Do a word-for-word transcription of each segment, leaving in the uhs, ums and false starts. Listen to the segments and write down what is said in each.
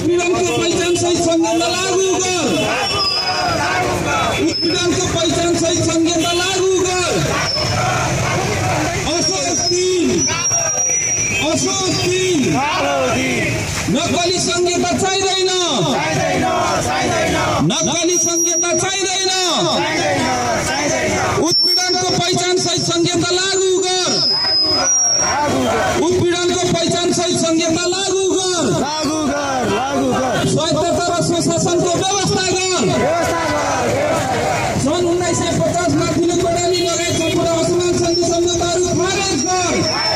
उत्पीडनको पहिचान सहित संहिता लागू गर। उत्पीडनको पहिचान सहित संहिता लागू गर। असोज तीन असोज तीन नक्कली संहिता चाहिँदैन। नक्कली संहिता चाहिँदैन। उत्पीडनको पहिचान सहित संहिता लागू गर। उत्पीडनको पहिचान सहित संहिता लागू गर। लागू गर लागू गर स्वायत्तता र सुशासनको व्यवस्था गर। सन् उन्नाइस सय पचास मा ठुलो कोडाली लगायत सम्पूर्ण असमान सन्धि सम्झौताहरू खारेज गर।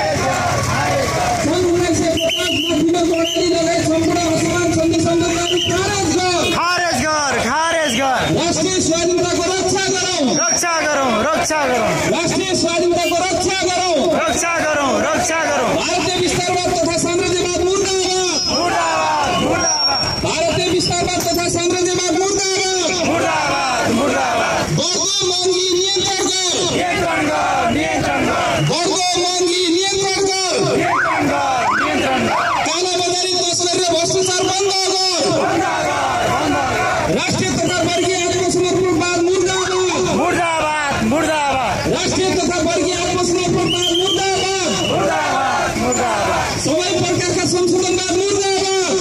सन् उन्नाइस सय पचास मा ठुलो कोडाली लगायत सम्पूर्ण असमान सन्धि सम्झौताहरू खारेज गर। खारेज गर खारेज गर राष्ट्रिय स्वाधीनताको रक्षा गरौँ। रक्षा गरौँ रक्षा गरौँ राष्ट्रिय स्वाधीनताको रक्षा गरौँ। रक्षा गरौँ रक्षा गरौँ भारतीय विस्तारवाद तथा साम्राज्यवाद मुर्दाबाद। मुर्दाबाद मुर्दाबाद भारतीय विस्तारवाद तथा साम्राज्यवाद मुर्दाबाद। मुर्दाबाद मुर्दाबाद बढ्दो महँगी नियन्त्रण गर। नियन्त्रण गर नियन्त्रण गर बढ्दो महँगी नियन्त्रण गर। नियन्त्रण गर नियन्त्रण गर कालाबजारी तस्करी र भ्रष्टाचार बन्द गर। बन्द गर बन्द गर राष्ट्रिय तथा वर्गीय आत्मसमर्पणवाद मुर्दाबाद। मुर्दाबाद मुर्दाबाद राष्ट्रिय तथा वर्गीय आत्मसमर्पणवाद मुर्दाबाद। मुर्दाबाद मुर्दाबाद सबै प्रकारका संशोधनवाद मुर्दाबाद।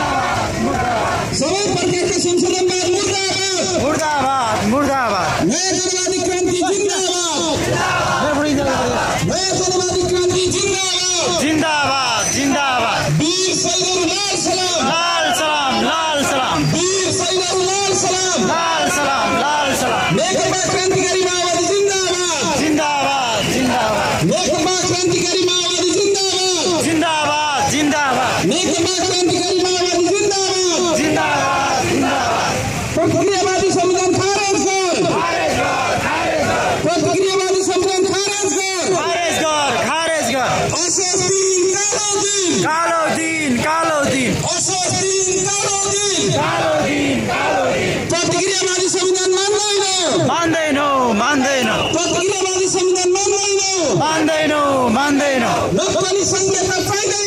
सबै प्रकारका संशोधनवाद मुर्दाबाद। मुर्दाबाद मुर्दाबाद नयाँ जनवादी क्रान्ति जिन्दाबाद। नयाँ जनवादी क्रान्ति जिन्दाबाद। जिन्दाबाद जिन्दाबाद वीर शहीदहरू लाल सलाम। लाल सलाम लाल सलाम वीर शहीदहरू लाल सलाम। लाल सलाम लाल सलाम नेकपा क्रान्तिकारी माओवादी जिन्दाबाद। जिन्दाबाद जिन्दाबाद नेकपा क्रान्तिकारी माओवादी जिन्दाबाद। जिन्दाबाद जिन्दाबाद नेकपा क्रान्तिकारी माओवादी जिन्दाबाद। जिन्दाबाद जिन्दाबाद प्रतिक्रियावादी संविधान खारेज गर। खारेज गर खारेज गर प्रतिक्रियावादी संविधान खारेज गर। खारेज गर खारेज गर असोज दिन कालो दिन। कालो दिन कालो दिन असोज दिन कालो दिन। कालो दिन कालो दिन प्रतिक्रियावादी संविधान मान्दैन। मान्दैनौ मान्दैनौ प्रतिक्रियावादी संविधान मान्दैन। मान्दैनौ मान्दैनौ नक्कली संहिता चाहिँदैन।